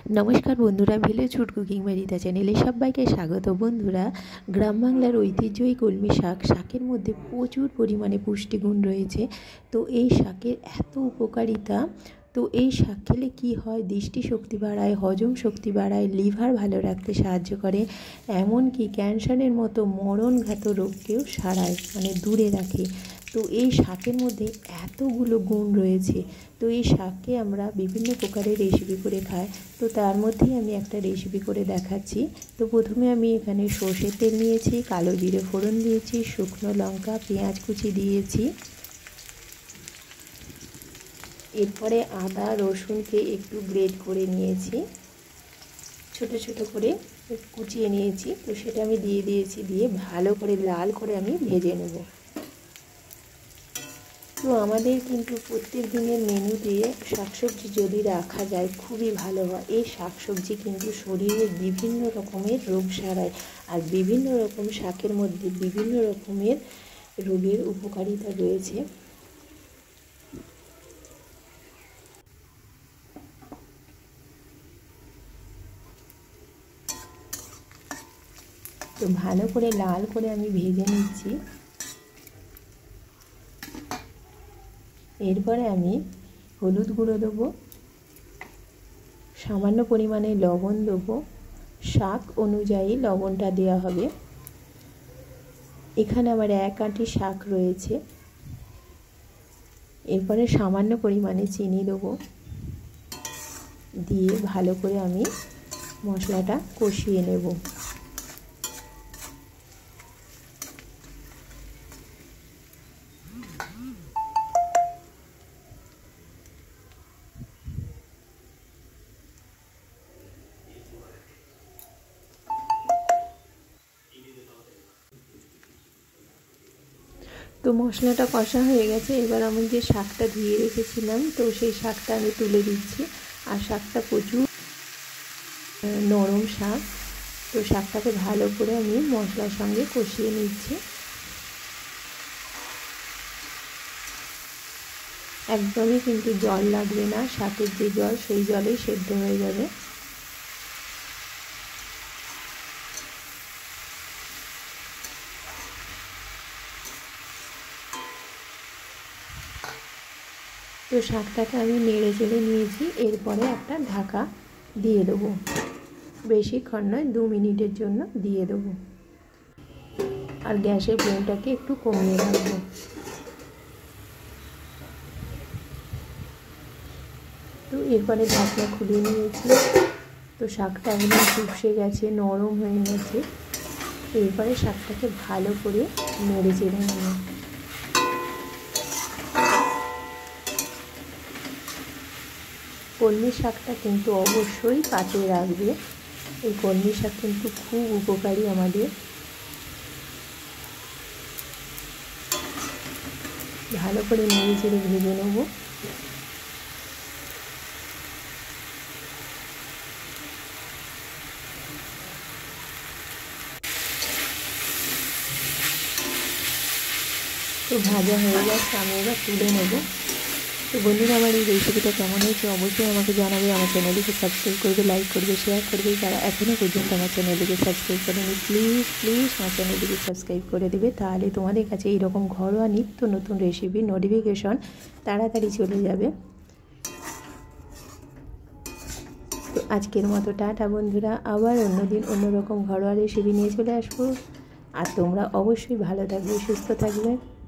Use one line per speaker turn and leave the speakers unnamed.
নমস্কার বন্ধুরা, village food cooking মেরিতা চ্যানেলে সবাইকে স্বাগত। বন্ধুরা, গ্রাম বাংলার ঐতিহ্যই কলমি শাকের মধ্যে প্রচুর পরিমাণে পুষ্টিগুণ রয়েছে। তো এই শাকের এত উপকারিতা। তো এই শাক খেলে কী হয়, দৃষ্টিশক্তি বাড়ায়, হজম শক্তি বাড়ায়, লিভার ভালো রাখতে সাহায্য করে, এমনকি ক্যান্সারের মতো মরণঘাত রোগকেও সারায়, দূরে রাখে। তো এই শাকের মধ্যে এতগুলো গুণ রয়েছে। তো এই শাককে আমরা বিভিন্ন প্রকারের রেসিপি করে খাই। তো তার মধ্যেই আমি একটা রেসিপি করে দেখাচ্ছি। তো প্রথমে আমি এখানে সর্ষের তেল নিয়েছি, কালো জিরে ফোড়ন দিয়েছি, শুকনো লঙ্কা, পেঁয়াজ কুচি দিয়েছি। এরপরে আদা রসুনকে একটু গ্রেট করে নিয়েছি, ছোট ছোট করে কুচিয়ে নিয়েছি। তো সেটা আমি দিয়ে দিয়েছি, দিয়ে ভালো করে লাল করে আমি ভেজে নেব। তো আমাদের কিন্তু প্রত্যেক দিনের মেনুতে শাকসবজি যদি রাখা যায় খুবই ভালো হয়। এই শাকসবজি কিন্তু শরীরে বিভিন্ন রকমের রোগ সারায়, আর বিভিন্ন রকম শাকের মধ্যে বিভিন্ন রকমের রোগের উপকারিতা রয়েছে। তো ভালো করে লাল করে আমি ভেজে নিচ্ছি। এরপরে আমি হলুদ গুঁড়ো দেবো, সামান্য পরিমাণে লবণ দেবো, শাক অনুযায়ী লবণটা দেওয়া হবে। এখানে আবার 1 আঁটি শাক রয়েছে। এরপরে সামান্য পরিমাণে চিনি দেবো, দিয়ে ভালো করে আমি মশলাটা কষিয়ে নেব। তো মশলাটা কষা হয়ে গেছে। এবার আমি যে শাকটা ধুয়ে রেখেছিলাম, তো সেই শাকটা আমি তুলে দিচ্ছি। আর শাকটা প্রচুর নরম শাক। তো শাকটাকে ভালো করে আমি মশলার সঙ্গে কষিয়ে নিচ্ছি। একদমই কিন্তু জল লাগবে না, শাকের যে জল সেই জলেই সেদ্ধ হয়ে যাবে। তো শাকটাকে আমি নেড়ে চেড়ে নিয়েছি। এরপরে একটা ঢাকা দিয়ে দেবো, বেশিক্ষণ নয়, 2 মিনিটের জন্য দিয়ে দেবো। আর গ্যাসের ফ্লেমটাকে একটু কমিয়ে রাখবো। তো এরপরে ঢাকনা খুলে নিয়েছি। তো শাকটা একদম চুপসে গেছে, নরম হয়ে গেছে। এরপরে শাকটাকে ভালো করে নেড়ে চেড়ে নেব। কলমি শাকটা কিন্তু অবশ্যই পাতে রাখবে। এই কলমি শাক কিন্তু খুব উপকারী আমাদের। ভালো করে নেড়ে চেড়ে ভেজে নেব। তো ভাজা হয়ে গেছে, আমি এবার তুলে নেব। তো বন্ধুরা, আমার এই রেসিপিটা কেমন হয়েছে অবশ্যই আমাকে জানাবে। আমার চ্যানেলটিকে সাবস্ক্রাইব করবে, লাইক করবে, শেয়ার করবে। যারা এখনও পর্যন্ত আমার চ্যানেলটিকে সাবস্ক্রাইব করেনি, প্লিজ আমার চ্যানেলটিকে সাবস্ক্রাইব করে দেবে। তাহলে তোমাদের কাছে এইরকম ঘরোয়া নিত্য নতুন রেসিপির নোটিফিকেশন তাড়াতাড়ি চলে যাবে। তো আজকের মতো টাটা বন্ধুরা, আবার অন্যদিন অন্যরকম ঘরোয়া রেসিপি নিয়ে চলে আসবো। আর তোমরা অবশ্যই ভালো থাকবে, সুস্থ থাকবে।